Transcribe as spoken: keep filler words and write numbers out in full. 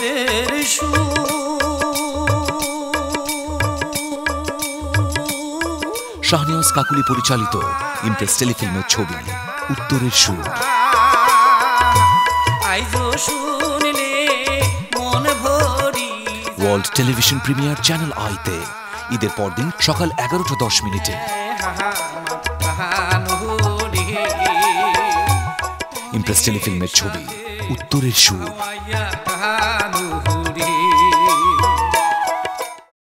উত্তরের সুর। শাহনেওয়াজ কাকুলি পরিচালিত ইমপ্রেস টেলিফিল্মের ছবি উত্তরের সুর। ওয়ার্ল্ড টেলিভিশন প্রিমিয়ার চ্যানেল আইতে ঈদের পরদিন সকাল এগারোটা দশ মিনিটে। ইমপ্রেস টেলিফিল্মের ছবি উত্তরের সুর।